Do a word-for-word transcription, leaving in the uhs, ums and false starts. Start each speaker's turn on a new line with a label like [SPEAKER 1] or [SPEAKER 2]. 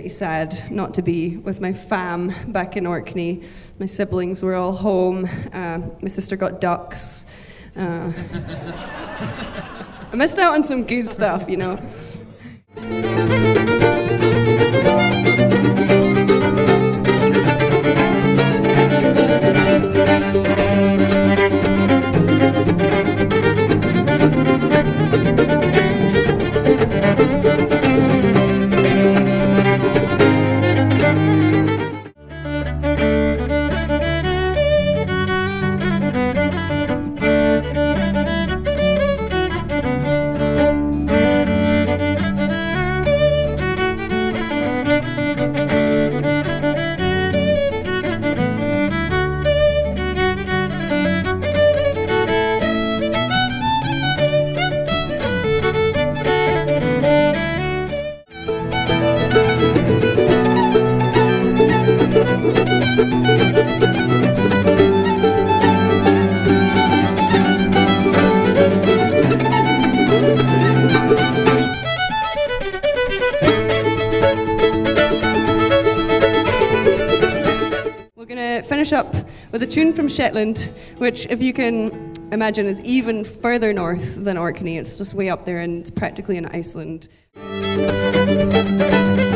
[SPEAKER 1] pretty sad not to be with my fam back in Orkney. My siblings were all home. Uh, my sister got ducks. Uh, I missed out on some good stuff, you know. Finish up with a tune from Shetland, which, if you can imagine, is even further north than Orkney. It's just way up there and it's practically in Iceland.